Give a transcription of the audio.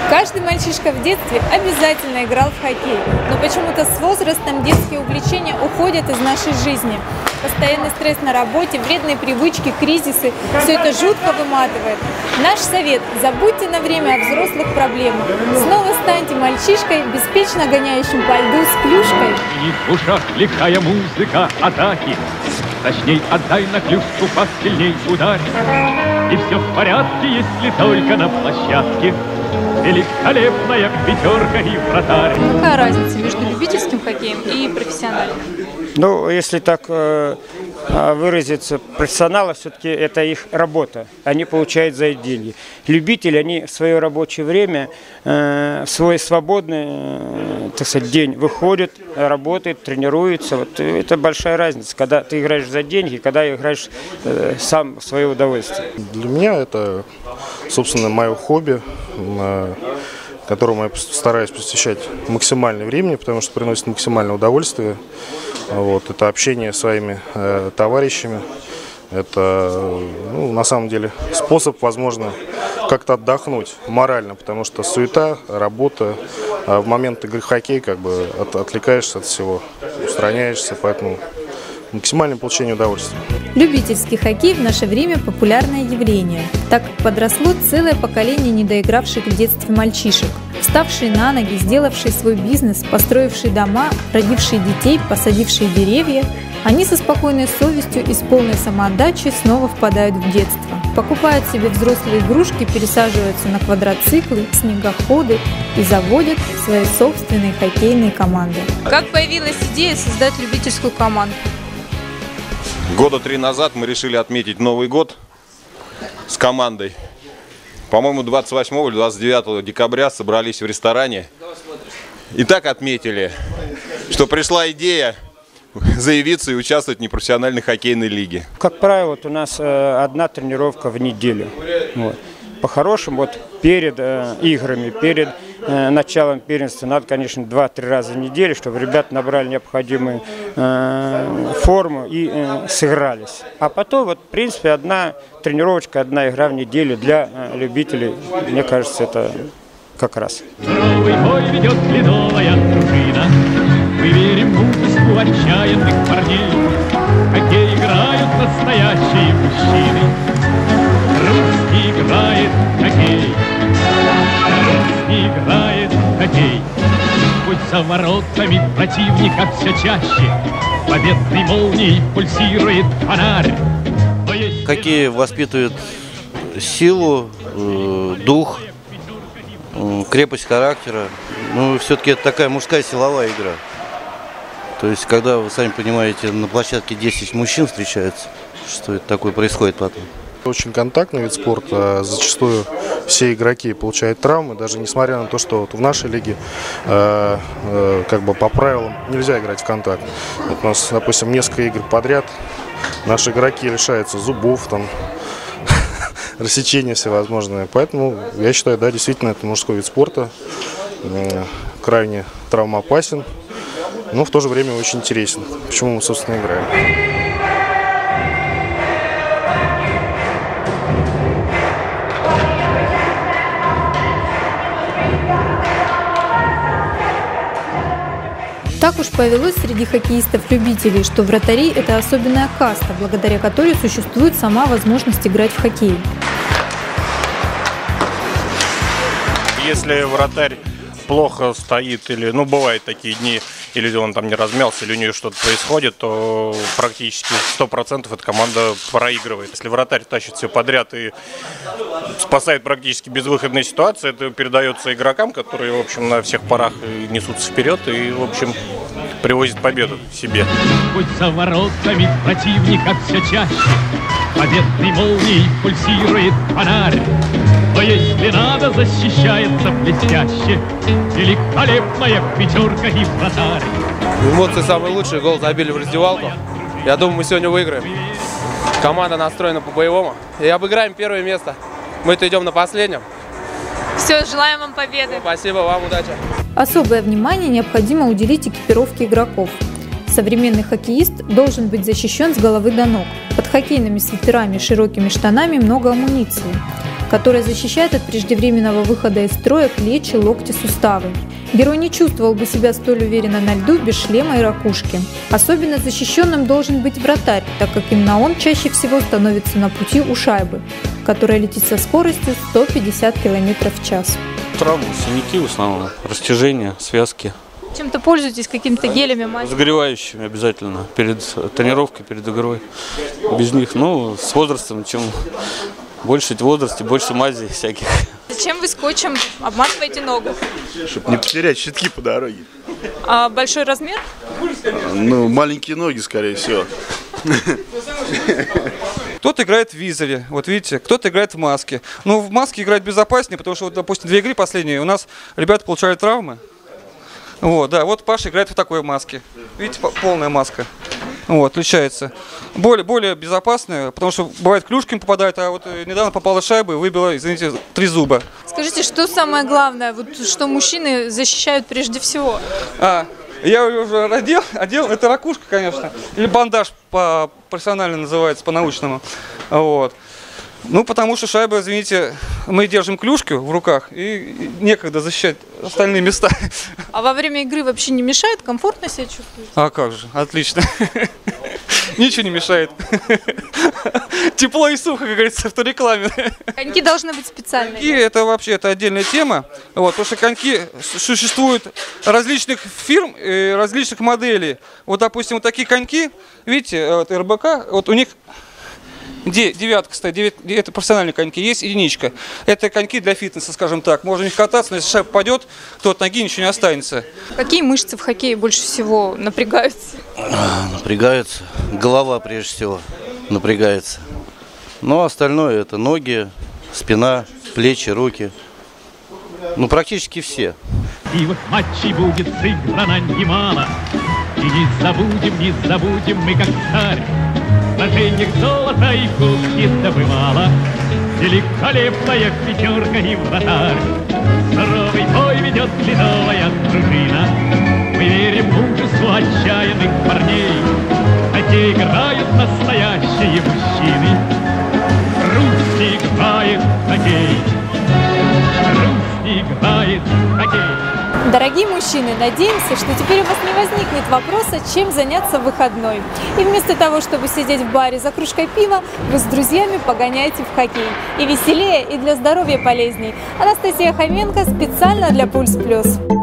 Каждый мальчишка в детстве обязательно играл в хоккей, но почему-то с возрастом детские увлечения уходят из нашей жизни. Постоянный стресс на работе, вредные привычки, кризисы – все это жутко выматывает. Наш совет – забудьте на время о взрослых проблемах. Снова станьте мальчишкой, беспечно гоняющим по льду с клюшкой. И в ушах лихая музыка атаки. Точней, отдай на клюшку, посильней ударь. И все в порядке, если только на площадке великолепная пятерка и вратарь. Какая разница между любительским хоккеем и профессиональным? Ну, если так выразиться, профессионалы все-таки это их работа. Они получают за это деньги. Любители, они в свое рабочее время, в свой свободный, так сказать, день выходят, работают, тренируются. Вот это большая разница, когда ты играешь за деньги, когда играешь сам в свое удовольствие. Для меня это, собственно, мое хобби, которому я стараюсь посвящать максимальное времени, потому что приносит максимальное удовольствие. Вот, это общение с своими товарищами. Это, на самом деле, способ, возможно, как-то отдохнуть морально, потому что суета, работа, в момент игры в хоккей как бы отвлекаешься от всего, устраняешься, поэтому максимальное получение удовольствия. Любительский хоккей в наше время популярное явление, так как подросло целое поколение недоигравших в детстве мальчишек, вставшие на ноги, сделавшие свой бизнес, построившие дома, родившие детей, посадившие деревья. Они со спокойной совестью и с полной самоотдачей снова впадают в детство. Покупают себе взрослые игрушки, пересаживаются на квадроциклы, снегоходы и заводят свои собственные хоккейные команды. Как появилась идея создать любительскую команду? Года 3 назад мы решили отметить Новый год с командой. По-моему, 28 или 29 декабря собрались в ресторане и так отметили, что пришла идея заявиться и участвовать в непрофессиональной хоккейной лиге. Как правило, вот у нас одна тренировка в неделю. Вот. По-хорошему, вот перед играми, перед началом первенства надо, конечно, 2-3 раза в неделю, чтобы ребята набрали необходимую форму и сыгрались. А потом, вот, в принципе, одна тренировочка, одна игра в неделю для любителей, мне кажется, это как раз. Новый бой ведет ледовая дружина. Мы верим в музыку отчаянных парней. Хоккей играют настоящие мужчины. Русский играет хоккей. Русский играет хоккей. Путь за воротами противника все чаще. Победной молнией пульсирует фонарь. Хоккей воспитывает силу, дух, крепость характера. Ну, все-таки это такая мужская силовая игра. То есть, когда, вы сами понимаете, на площадке 10 мужчин встречаются, что это такое происходит потом. Очень контактный вид спорта. Зачастую все игроки получают травмы, даже несмотря на то, что вот в нашей лиге как бы по правилам нельзя играть в контакт. Вот у нас, допустим, несколько игр подряд наши игроки лишаются зубов, там, рассечения всевозможные. Поэтому я считаю, да, действительно, это мужской вид спорта, крайне травмоопасен, но в то же время очень интересен. Почему мы, собственно, играем. Так уж повелось среди хоккеистов-любителей, что вратари – это особенная каста, благодаря которой существует сама возможность играть в хоккей. Если вратарь плохо стоит, или, бывают такие дни, или он там не размялся, или у нее что-то происходит, то практически 100% эта команда проигрывает. Если вратарь тащит все подряд и спасает практически безвыходные ситуации, это передается игрокам, которые, в общем, на всех парах несутся вперед и, в общем, привозят победу себе. Путь за воротами противника все чаще, победной молнией пульсирует фонарь. Но если надо, защищается блестяще великолепная пятерка и вратарь. Эмоции самые лучшие, гол забили в раздевалку. Я думаю, мы сегодня выиграем. Команда настроена по-боевому. И обыграем первое место. Мы-то идем на последнем. Все, желаем вам победы. Спасибо, вам удачи. Особое внимание необходимо уделить экипировке игроков. Современный хоккеист должен быть защищен с головы до ног. Под хоккейными свитерами и широкими штанами много амуниции. которая защищает от преждевременного выхода из строя плечи, локти, суставы. Герой не чувствовал бы себя столь уверенно на льду без шлема и ракушки. Особенно защищенным должен быть вратарь, так как именно он чаще всего становится на пути у шайбы, которая летит со скоростью 150 км в час. Травмы, синяки в основном, растяжения, связки. Чем-то пользуетесь, какими-то гелями, мазями? Загревающими обязательно, перед тренировкой, перед игрой. Без них, ну, с возрастом, чем больше в возрасте, больше мазей всяких. Зачем вы скотчем обматываете ногу? Чтобы не потерять щитки по дороге. А большой размер? Ну, маленькие ноги, скорее всего. Кто-то играет в визоре, вот видите, кто-то играет в маске. Ну, в маске играть безопаснее, потому что, вот, допустим, 2 игры последние, у нас ребята получали травмы. Вот, да, вот Паша играет в такой маске. Видите, полная маска. Вот, отличается. Более безопасная, потому что бывает клюшками попадает, а вот недавно попала шайба и выбила, извините, 3 зуба. Скажите, что самое главное, вот, что мужчины защищают прежде всего? Я уже одел, это ракушка, конечно, или бандаж профессионально называется, по-научному. Вот. Ну, потому что шайба, извините, мы держим клюшку в руках и некогда защищать остальные места. А во время игры вообще не мешает? Комфортно себя чувствуете? А как же, отлично. Ничего не мешает. Тепло и сухо, как говорится, в той рекламе. Коньки должны быть специальные. Коньки это вообще отдельная тема. Вот, потому что коньки существуют различных фирм, различных моделей. Вот, допустим, вот такие коньки, видите, вот РБК, вот у них девятка стоит, это профессиональные коньки, есть единичка. Это коньки для фитнеса, скажем так. Можно в них кататься, но если шайба попадет, то от ноги ничего не останется. Какие мышцы в хоккее больше всего напрягаются? Напрягается. Голова прежде всего напрягается. Но остальное это ноги, спина, плечи, руки. Ну, практически все. И вот матчей будет сыграно немало. И не забудем мы, как царь, в сражениях золота и кубки добывала. Великолепная пятерка и вратарь. Суровый бой ведет ледовая дружина. Мы верим в мужеству отчаянных парней. Хоккей играют настоящие мужчины. Русь играет в хоккей. Русь играет в хоккей. Дорогие мужчины, надеемся, что теперь у вас не возникнет вопроса, чем заняться в выходной. И вместо того, чтобы сидеть в баре за кружкой пива, вы с друзьями погоняете в хоккей. И веселее, и для здоровья полезней. Анастасия Хоменко специально для Пульс Плюс.